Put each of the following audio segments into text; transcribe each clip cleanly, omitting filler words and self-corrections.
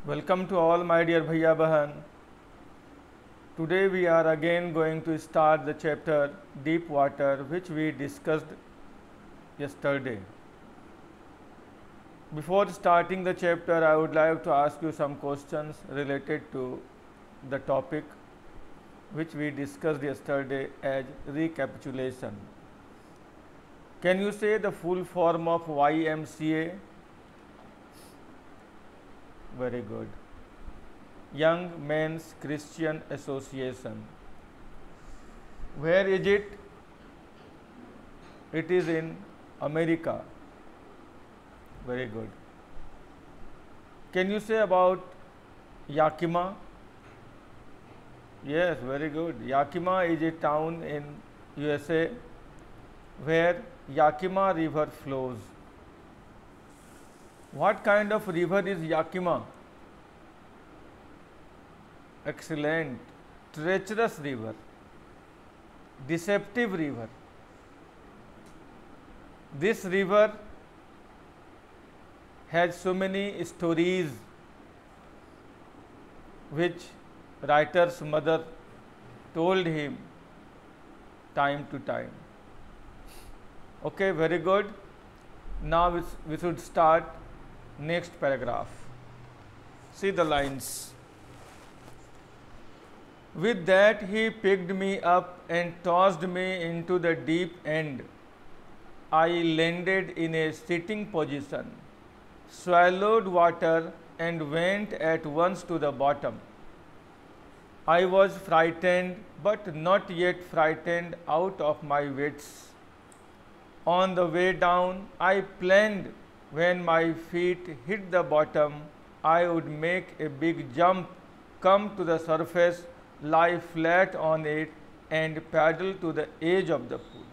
Welcome to all my dear Bhaiya Bahan. Today we are again going to start the chapter Deep Water, which we discussed yesterday. Before starting the chapter, I would like to ask you some questions related to the topic which we discussed yesterday as recapitulation. Can you say the full form of YMCA? Very good. Young Men's Christian Association. Where is it? It is in America. Very good. Can you say about Yakima? Yes, very good. Yakima is a town in USA where Yakima River flows. What kind of river is Yakima? Excellent. Treacherous river, deceptive river. This river has so many stories which writer's mother told him time to time. Okay, very good. Now we should start next paragraph. See the lines. With that he picked me up and tossed me into the deep end. I landed in a sitting position, swallowed water and went at once to the bottom. I was frightened, but not yet frightened out of my wits. On the way down, I planned when my feet hit the bottom, I would make a big jump, come to the surface, lie flat on it and paddle to the edge of the pool.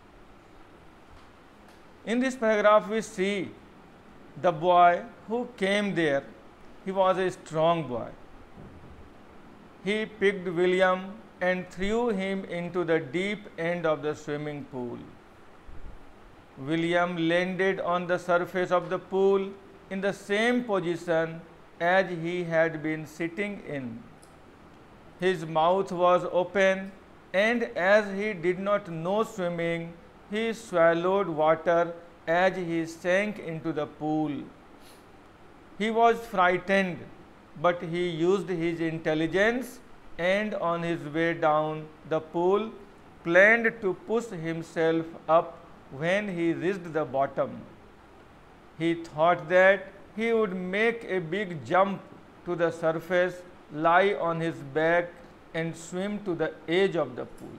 In this paragraph we see the boy who came there. He was a strong boy. He picked William and threw him into the deep end of the swimming pool. William landed on the surface of the pool in the same position as he had been sitting in. His mouth was open, and as he did not know swimming, he swallowed water as he sank into the pool. He was frightened, but he used his intelligence and on his way down the pool planned to push himself up when he reached the bottom. He thought that he would make a big jump to the surface, lie on his back and swim to the edge of the pool.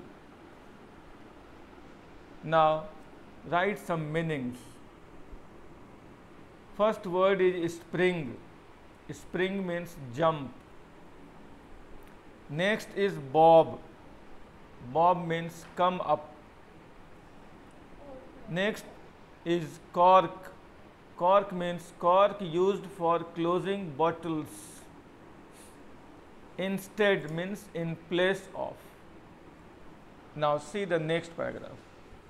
Now write some meanings. First word is spring. Spring means jump. Next is bob. Bob means come up. Next is cork. Cork means cork used for closing bottles. Instead means in place of. Now see the next paragraph.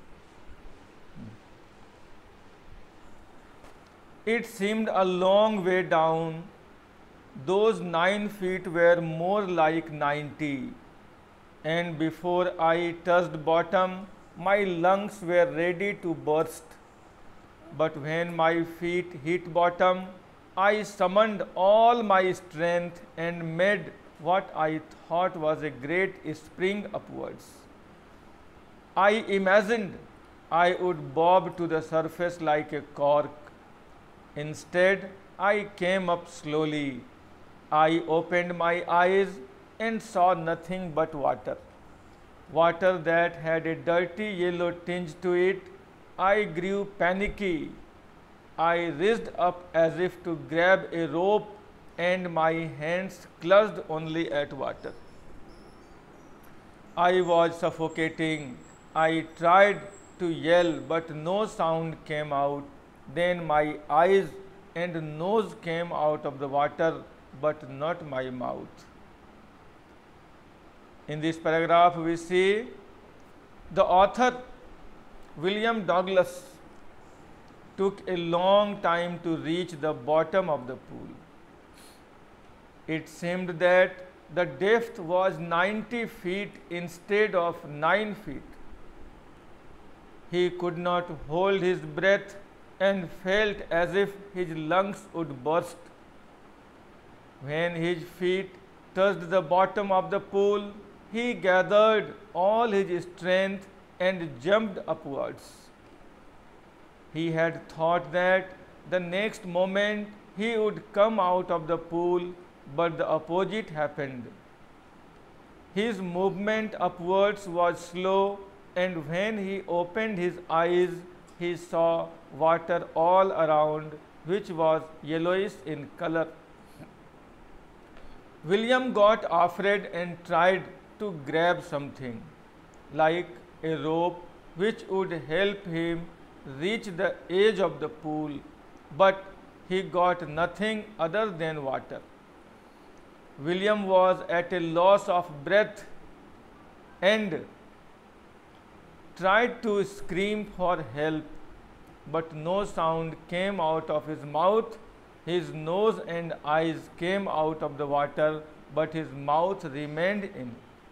It seemed a long way down. Those 9 feet were more like 90. And before I touched bottom, my lungs were ready to burst. But when my feet hit bottom, I summoned all my strength and made what I thought was a great spring upwards. I imagined I would bob to the surface like a cork. Instead, I came up slowly. I opened my eyes and saw nothing but water. Water that had a dirty yellow tinge to it. I grew panicky. I reached up as if to grab a rope and my hands clutched only at water. I was suffocating. I tried to yell, but no sound came out. Then my eyes and nose came out of the water, but not my mouth. In this paragraph, we see the author, William Douglas, took a long time to reach the bottom of the pool. It seemed that the depth was 90 feet instead of 9 feet. He could not hold his breath and felt as if his lungs would burst. When his feet touched the bottom of the pool, he gathered all his strength and jumped upwards. He had thought that the next moment he would come out of the pool, but the opposite happened. His movement upwards was slow, and when he opened his eyes, he saw water all around, which was yellowish in color. William got afraid and tried to grab something, like a rope, which would help him reach the edge of the pool, but he got nothing other than water. William was at a loss of breath and tried to scream for help, but no sound came out of his mouth. His nose and eyes came out of the water, but his mouth remained in.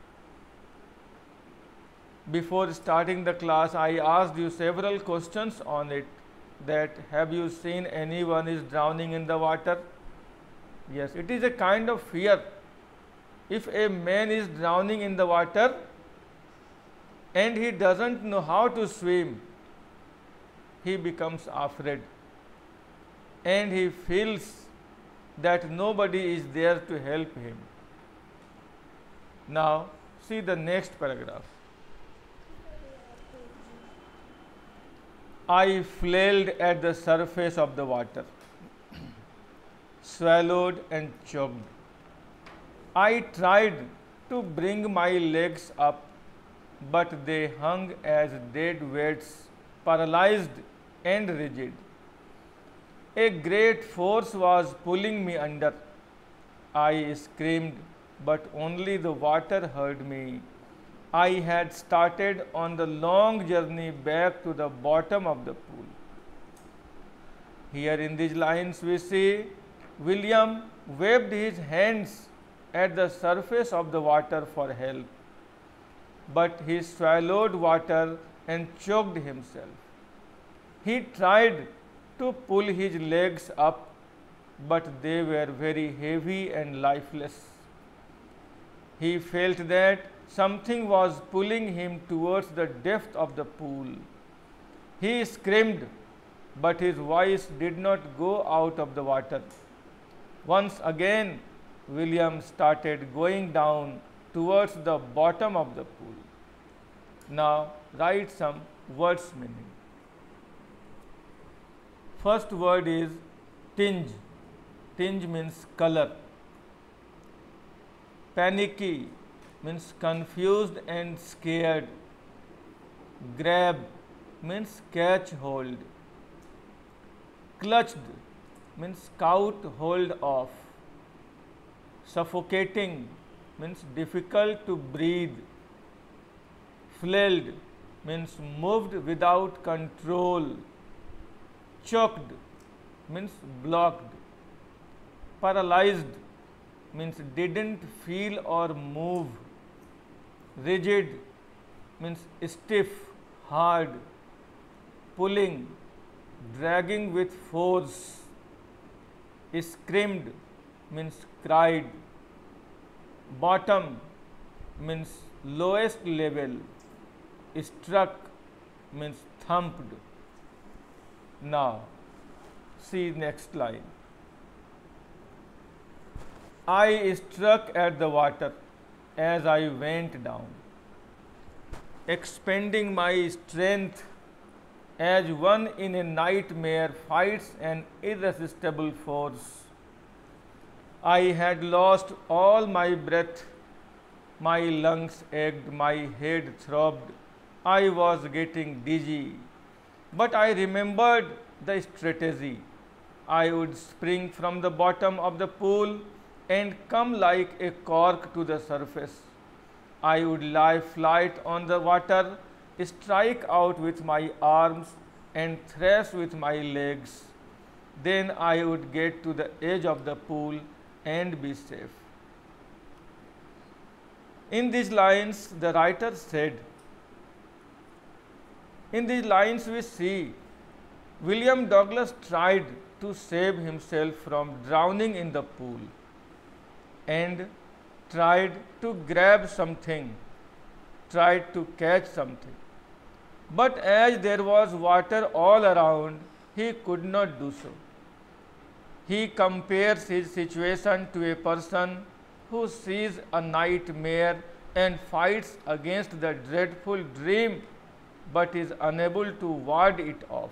Before starting the class, I asked you several questions on it. That have you seen anyone is drowning in the water? Yes, it is a kind of fear. If a man is drowning in the water and he doesn't know how to swim, he becomes afraid and he feels that nobody is there to help him. Now, see the next paragraph. I flailed at the surface of the water, swallowed and choked. I tried to bring my legs up, but they hung as dead weights, paralyzed and rigid. A great force was pulling me under. I screamed, but only the water heard me. I had started on the long journey back to the bottom of the pool. Here in these lines we see William waved his hands at the surface of the water for help, but he swallowed water and choked himself. He tried to pull his legs up, but they were very heavy and lifeless. He felt that something was pulling him towards the depth of the pool. He screamed, but his voice did not go out of the water. Once again, William started going down towards the bottom of the pool. Now, write some words meaning. First word is tinge. Tinge means color. Panicky means confused and scared. Grab means catch hold. Clutched means caught hold of. Suffocating means difficult to breathe. Flailed means moved without control. Choked means blocked. Paralyzed means didn't feel or move. Rigid means stiff, hard. Pulling, dragging with force. Screamed means cried. Bottom means lowest level. Struck means thumped. Now, see next line. I struck at the water as I went down, expending my strength as one in a nightmare fights an irresistible force. I had lost all my breath, my lungs ached, my head throbbed, I was getting dizzy. But I remembered the strategy. I would spring from the bottom of the pool and come like a cork to the surface. I would lie flat on the water, strike out with my arms and thrash with my legs. Then I would get to the edge of the pool and be safe. In these lines, the writer said, in these lines we see William Douglas tried to save himself from drowning in the pool and tried to grab something, tried to catch something. But as there was water all around, he could not do so. He compares his situation to a person who sees a nightmare and fights against the dreadful dream but is unable to ward it off.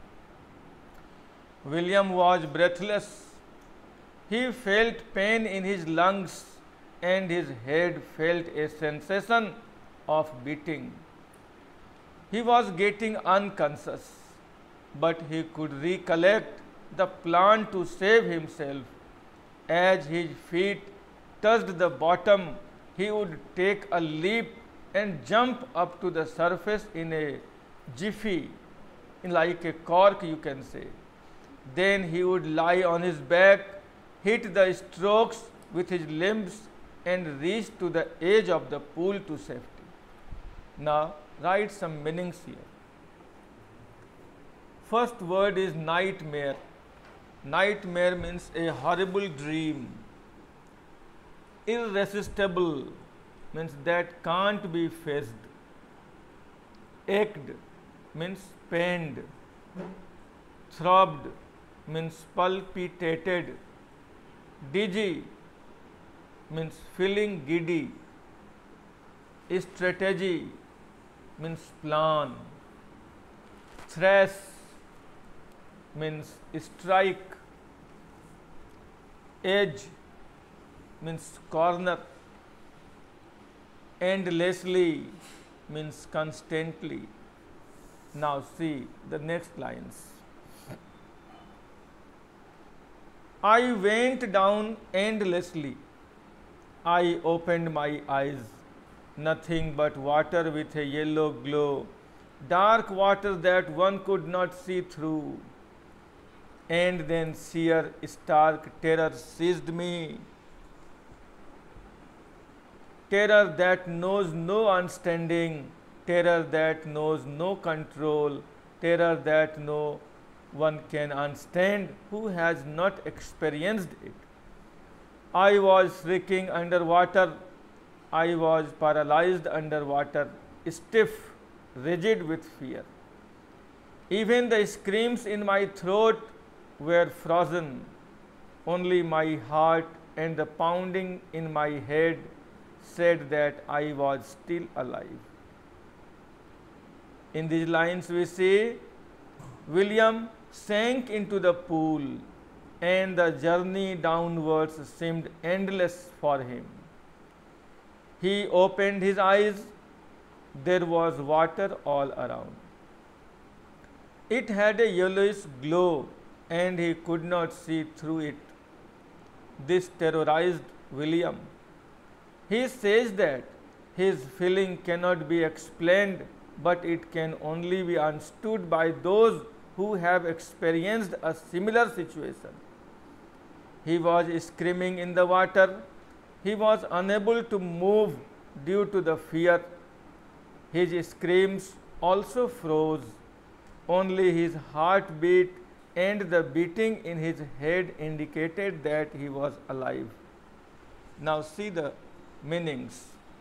William was breathless. He felt pain in his lungs and his head felt a sensation of beating. He was getting unconscious, but he could recollect the plan to save himself. As his feet touched the bottom, he would take a leap and jump up to the surface in a jiffy, like a cork you can say. Then he would lie on his back, hit the strokes with his limbs and reach to the edge of the pool to safety. Now write some meanings here. First word is nightmare. Nightmare means a horrible dream. Irresistible means that can't be faced. Ached means pained. Throbbed means palpitated. Dizzy means feeling giddy. Strategy means plan. Thrash means strike. Edge means corner. Endlessly means constantly. Now see the next lines. I went down endlessly. I opened my eyes. Nothing but water with a yellow glow, dark water that one could not see through. And then sheer stark terror seized me. Terror that knows no understanding, terror that knows no control, terror that no one can understand who has not experienced it. I was shrieking underwater. I was paralyzed underwater, stiff, rigid with fear. Even the screams in my throat were frozen. Only my heart and the pounding in my head said that I was still alive. In these lines we see William sank into the pool and the journey downwards seemed endless for him. He opened his eyes. There was water all around. It had a yellowish glow and he could not see through it. This terrorized William. He says that his feeling cannot be explained, but it can only be understood by those who have experienced a similar situation. He was screaming in the water. He was unable to move due to the fear. His screams also froze. Only his heartbeat and the beating in his head indicated that he was alive. Now see the meanings.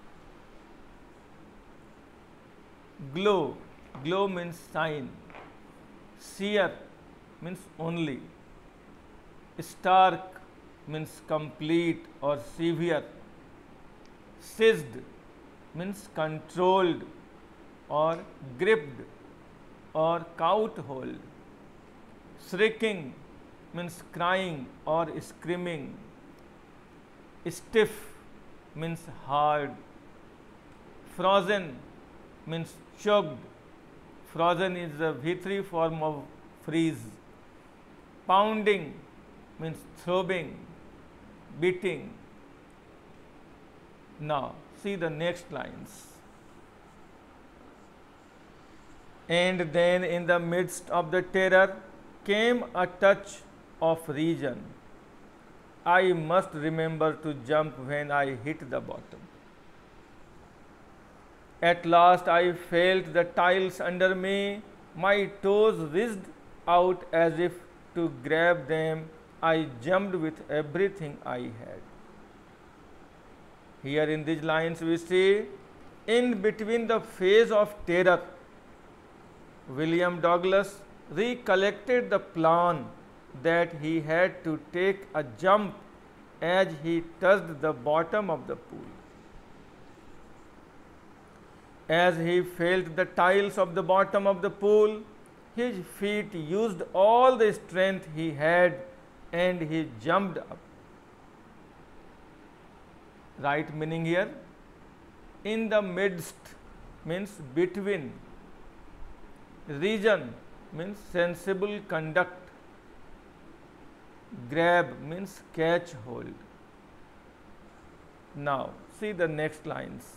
Glow. Glow means shine. Sheer means only. Stark means complete or severe. Seized means controlled or gripped or caught hold. Shrieking means crying or screaming. Stiff means hard. Frozen means choked. Frozen is the V3 form of freeze. Pounding means throbbing, beating. Now see the next lines. And then in the midst of the terror came a touch of reason. I must remember to jump when I hit the bottom. At last I felt the tiles under me. My toes whizzed out as if to grab them. I jumped with everything I had. Here in these lines we see, in between the phase of terror, William Douglas recollected the plan that he had to take a jump as he touched the bottom of the pool. As he felt the tiles of the bottom of the pool, his feet used all the strength he had and he jumped up. Right meaning here, in the midst means between, region means sensible conduct, grab means catch hold. Now see the next lines.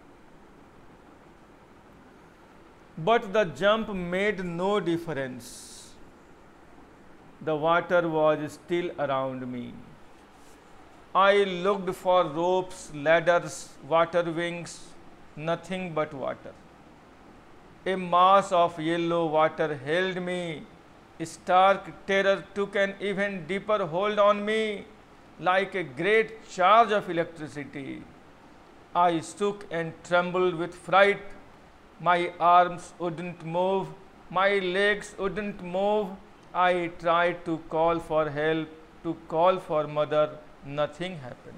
But the jump made no difference. The water was still around me. I looked for ropes, ladders, water wings, nothing but water. A mass of yellow water held me. Stark terror took an even deeper hold on me, like a great charge of electricity. I shook and trembled with fright. My arms wouldn't move, my legs wouldn't move. I tried to call for help, to call for mother. Nothing happened.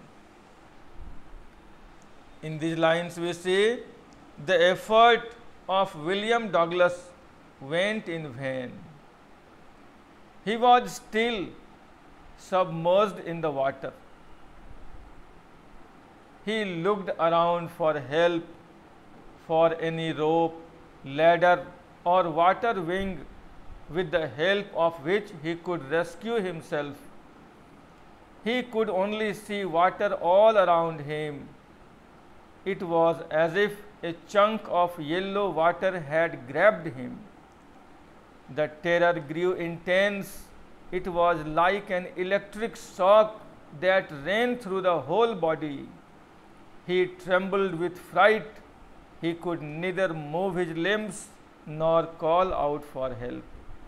In these lines we see the effort of William Douglas went in vain. He was still submerged in the water. He looked around for help, for any rope, ladder or water wing with the help of which he could rescue himself. He could only see water all around him. It was as if a chunk of yellow water had grabbed him. The terror grew intense. It was like an electric shock that ran through the whole body. He trembled with fright. He could neither move his limbs nor call out for help.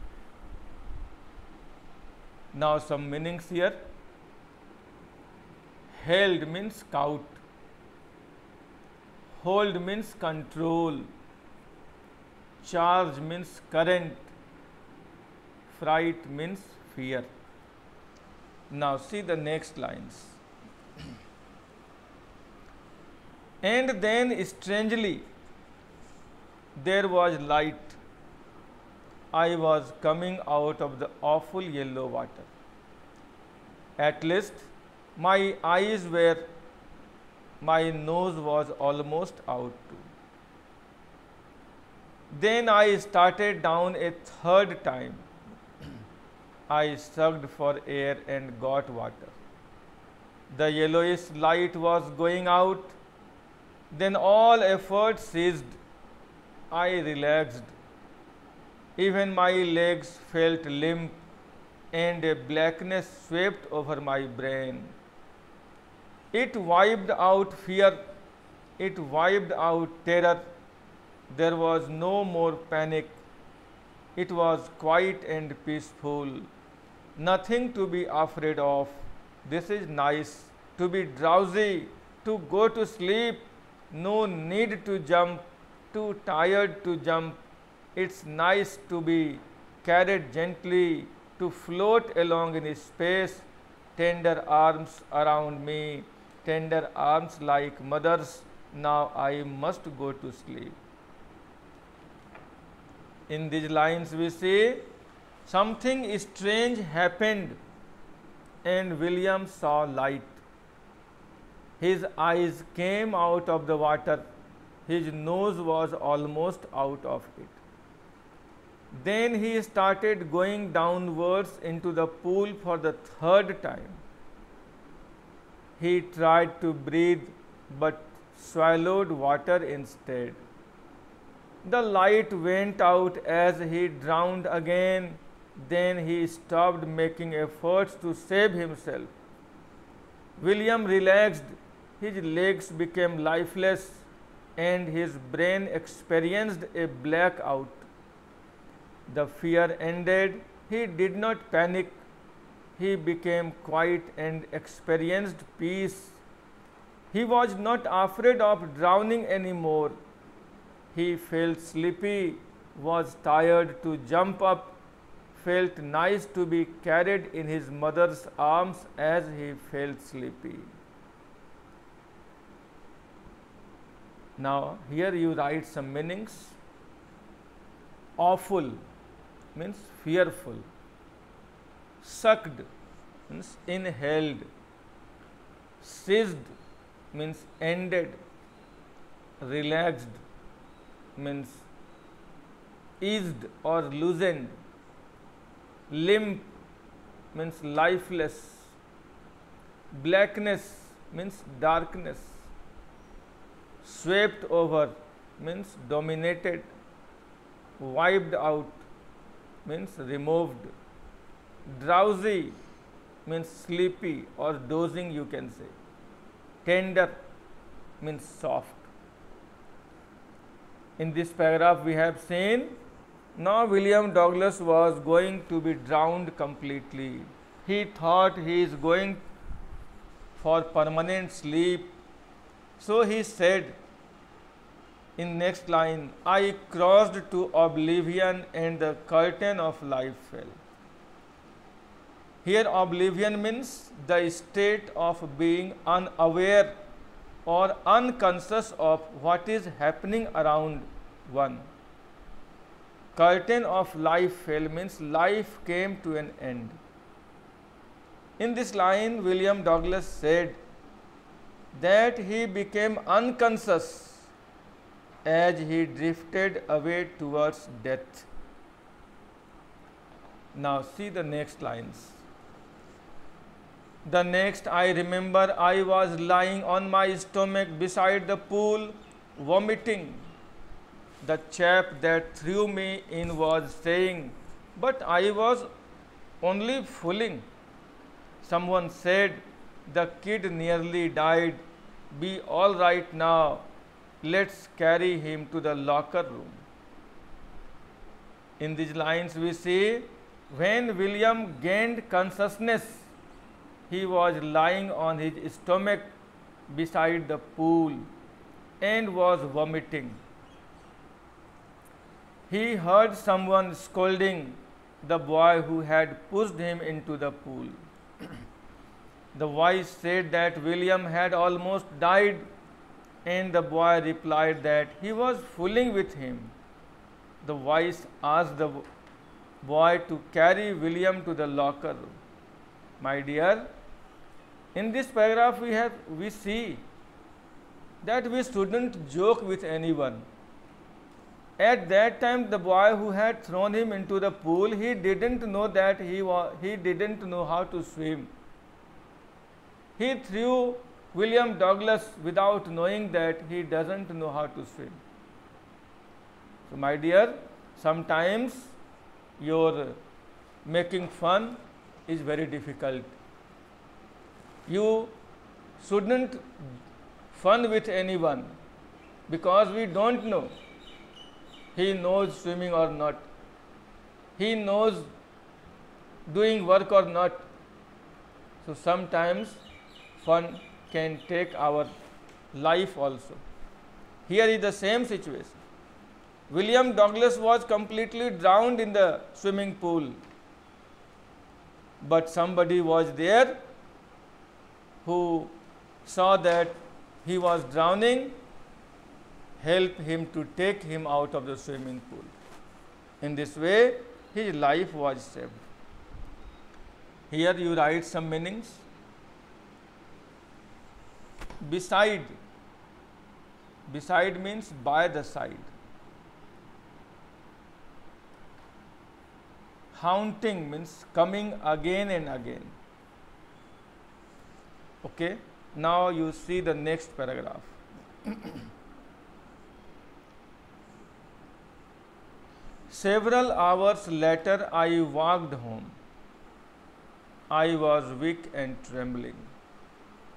Now some meanings here. Held means caught. Hold means control. Charge means current. Fright means fear. Now see the next lines. And then strangely there was light. I was coming out of the awful yellow water. At least my eyes were, my nose was almost out too. Then I started down a third time. I sucked for air and got water. The yellowish light was going out. Then all effort ceased. I relaxed. Even my legs felt limp and a blackness swept over my brain. It wiped out fear. It wiped out terror. There was no more panic. It was quiet and peaceful. Nothing to be afraid of. This is nice. To be drowsy, to go to sleep. No need to jump. Too tired to jump. It's nice to be carried gently, to float along in space. Tender arms around me. Tender arms like mother's. Now I must go to sleep. In these lines we see something strange happened and William saw light. His eyes came out of the water. His nose was almost out of it. Then he started going downwards into the pool for the third time. He tried to breathe but swallowed water instead. The light went out as he drowned again. Then he stopped making efforts to save himself. William relaxed, his legs became lifeless, and his brain experienced a blackout. The fear ended. He did not panic. He became quiet and experienced peace. He was not afraid of drowning anymore. He felt sleepy, was tired to jump up, felt nice to be carried in his mother's arms as he felt sleepy. Now, here you write some meanings. Awful means fearful. Sucked means inhaled. Seized means ended. Relaxed means eased or loosened. Limp means lifeless. Blackness means darkness. Swept over means dominated. Wiped out means removed. Drowsy means sleepy or dozing, you can say. Tender means soft. In this paragraph we have seen, now William Douglas was going to be drowned completely. He thought he is going for permanent sleep. So he said in next line, I crossed to oblivion and the curtain of life fell. Here oblivion means the state of being unaware or unconscious of what is happening around one. Curtain of life fell means life came to an end. In this line, William Douglas said that he became unconscious as he drifted away towards death. Now see the next lines. The next, I remember I was lying on my stomach beside the pool, vomiting. The chap that threw me in was saying, but I was only fooling. Someone said, the kid nearly died. Be all right now. Let's carry him to the locker room. In these lines we see, when William gained consciousness, he was lying on his stomach beside the pool and was vomiting. He heard someone scolding the boy who had pushed him into the pool. The voice said that William had almost died, and the boy replied that he was fooling with him. The voice asked the boy to carry William to the locker room. My dear, in this paragraph we see that we shouldn't joke with anyone. At that time, the boy who had thrown him into the pool, he didn't know that he didn't know how to swim. He threw William Douglas without knowing that he doesn't know how to swim. So my dear, sometimes your making fun is very difficult. You shouldn't fun with anyone because we don't know he knows swimming or not. He knows doing work or not. So sometimes fun can take our life also. Here is the same situation. William Douglas was completely drowned in the swimming pool, but somebody was there who saw that he was drowning, helped him to take him out of the swimming pool. In this way, his life was saved. Here you write some meanings. Beside. Beside means by the side. Haunting means coming again and again. Okay. Now you see the next paragraph. Several hours later, I walked home. I was weak and trembling.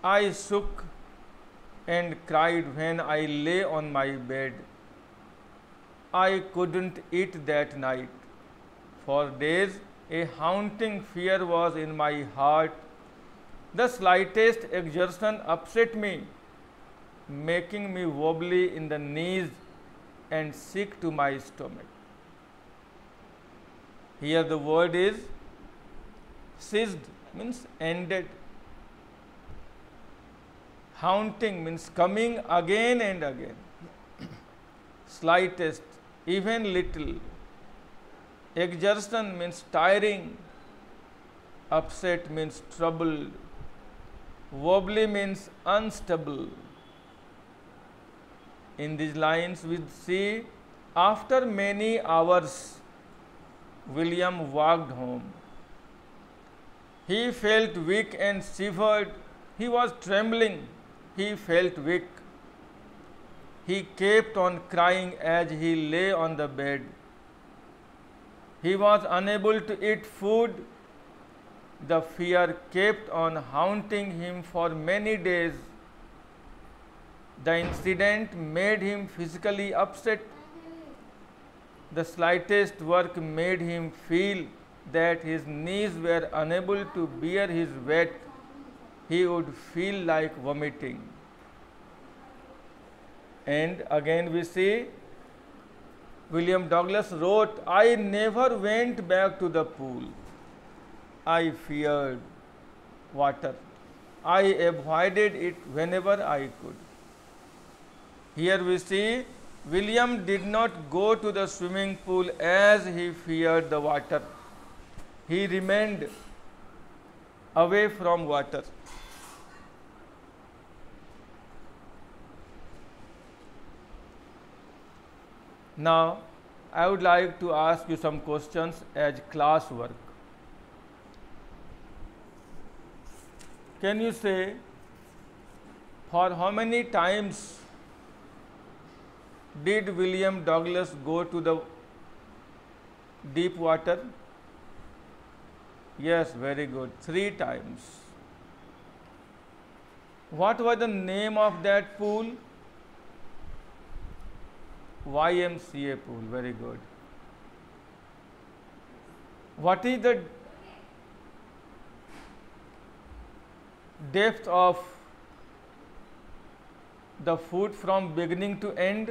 I shook and cried when I lay on my bed. I couldn't eat that night. For days a haunting fear was in my heart. The slightest exertion upset me, making me wobbly in the knees and sick to my stomach. Here the word is ceased, means ended. Haunting means coming again and again. Slightest, even little. Exertion means tiring. Upset means troubled. Wobbly means unstable. In these lines we see, after many hours, William walked home. He felt weak and shivered. He was trembling. He felt weak. He kept on crying as he lay on the bed. He was unable to eat food. The fear kept on haunting him for many days. The incident made him physically upset. The slightest work made him feel that his knees were unable to bear his weight. He would feel like vomiting. And again we see, William Douglas wrote, I never went back to the pool. I feared water. I avoided it whenever I could. Here we see, William did not go to the swimming pool as he feared the water. He remained away from water. Now, I would like to ask you some questions as class work. Can you say, for how many times did William Douglas go to the deep water? Yes, very good. 3 times. What was the name of that pool? YMCA pool. Very good. What is the depth of the foot from beginning to end?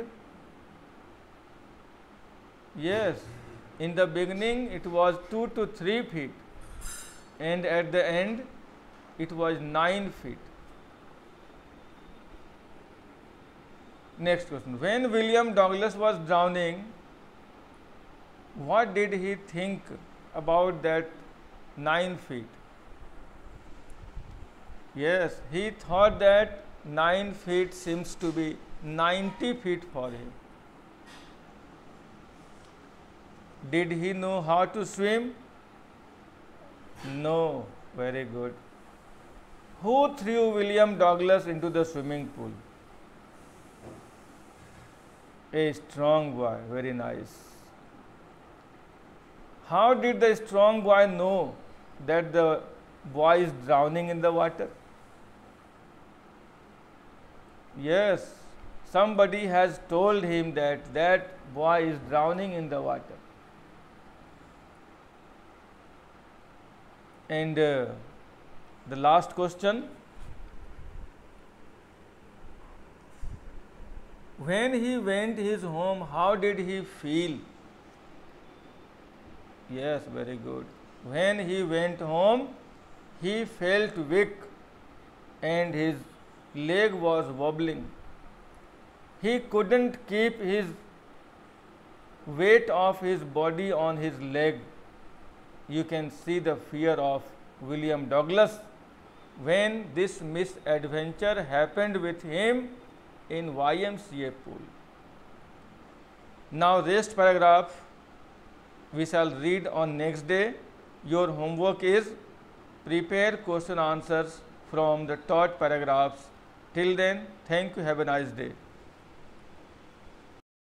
Yes, in the beginning it was 2 to 3 feet, and at the end it was 9 feet. Next question. When William Douglas was drowning, what did he think about that 9 feet? Yes, he thought that 9 feet seems to be 90 feet for him. Did he know how to swim? No. Very good. Who threw William Douglas into the swimming pool? A strong boy. Very nice. How did the strong boy know that the boy is drowning in the water? Yes, somebody has told him that that boy is drowning in the water. And the last question, when he went his home, how did he feel? Yes, very good. When he went home, he felt weak and his leg was wobbling. He couldn't keep his weight of his body on his leg. You can see the fear of William Douglas when this misadventure happened with him in YMCA pool. Now rest paragraph we shall read on next day. Your homework is prepare question answers from the taught paragraphs. Till then, thank you. Have a nice day.